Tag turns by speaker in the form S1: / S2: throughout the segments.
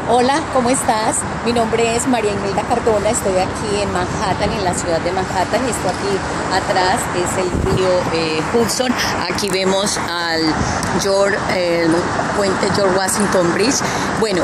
S1: Hola, ¿cómo estás? Mi nombre es María Imelda Cardona, estoy aquí en Manhattan, en la ciudad de Manhattan, y esto aquí atrás es el río Hudson. Aquí vemos al puente George Washington Bridge. Bueno,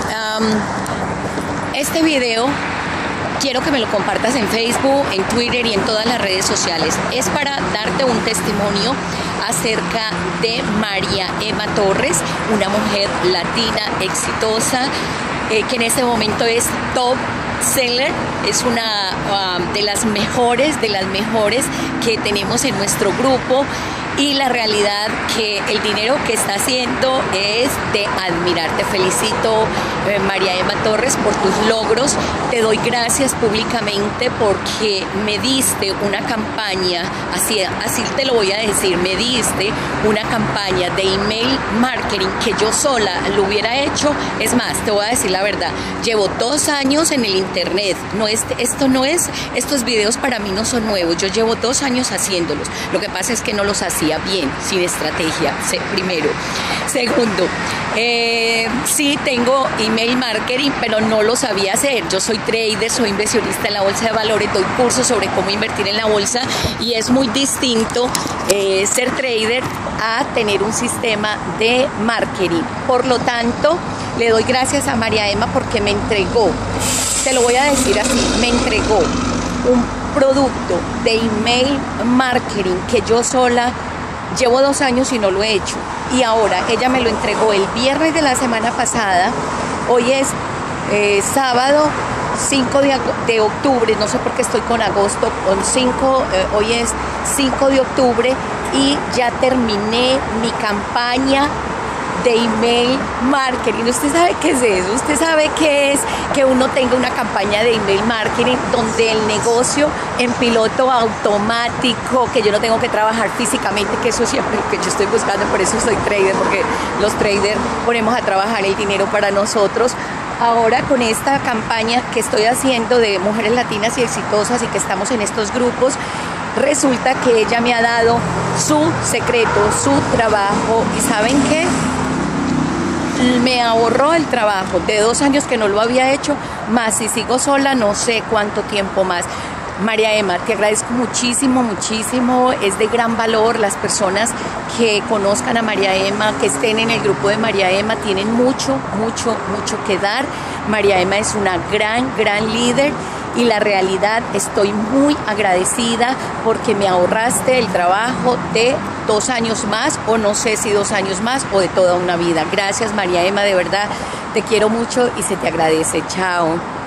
S1: este video quiero que me lo compartas en Facebook, en Twitter y en todas las redes sociales. Es para darte un testimonio acerca de María Emma Torres, una mujer latina exitosa, que en este momento es top seller, es una de las mejores que tenemos en nuestro grupo. Y la realidad que el dinero que está haciendo es de admirar. Te felicito, María Emma Torres, por tus logros. Te doy gracias públicamente porque me diste una campaña, así te lo voy a decir, me diste una campaña de email marketing que yo sola lo hubiera hecho. Es más, te voy a decir la verdad, llevo 2 años en el internet. Estos videos para mí no son nuevos, yo llevo 2 años haciéndolos. Lo que pasa es que no los hacía bien, sin estrategia, primero. Segundo, sí tengo email marketing, pero no lo sabía hacer. Yo soy trader, soy inversionista en la bolsa de valores, doy cursos sobre cómo invertir en la bolsa, y es muy distinto ser trader a tener un sistema de marketing. Por lo tanto, le doy gracias a María Emma porque me entregó, te lo voy a decir así, me entregó un producto de email marketing que yo sola llevo 2 años y no lo he hecho, y ahora ella me lo entregó el viernes de la semana pasada. Hoy es sábado 5 de octubre, no sé por qué estoy con agosto, hoy es 5 de octubre y ya terminé mi campaña de email marketing. ¿Usted sabe qué es eso? ¿Usted sabe qué es que uno tenga una campaña de email marketing donde el negocio en piloto automático, que yo no tengo que trabajar físicamente, que eso siempre es lo que yo estoy buscando? Por eso soy trader, porque los traders ponemos a trabajar el dinero para nosotros. Ahora, con esta campaña que estoy haciendo de mujeres latinas y exitosas y que estamos en estos grupos, resulta que ella me ha dado su secreto, su trabajo, y ¿saben qué? Me ahorró el trabajo de 2 años que no lo había hecho, más si sigo sola no sé cuánto tiempo más. María Emma, te agradezco muchísimo, muchísimo. Es de gran valor. Las personas que conozcan a María Emma, que estén en el grupo de María Emma, tienen mucho que dar. María Emma es una gran líder, y la realidad, estoy muy agradecida porque me ahorraste el trabajo de 2 años más, o no sé si 2 años más o de toda una vida. Gracias, María Emma, de verdad te quiero mucho y se te agradece. Chao.